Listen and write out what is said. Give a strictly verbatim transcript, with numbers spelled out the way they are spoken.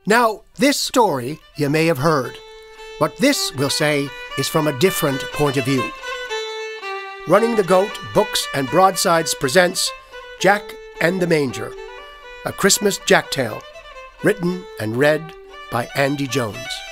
Now, this story you may have heard, but this, we'll say, is from a different point of view. Running the Goat Books and Broadsides presents Jack and the Manger, a Christmas Jack tale, written and read by Andy Jones.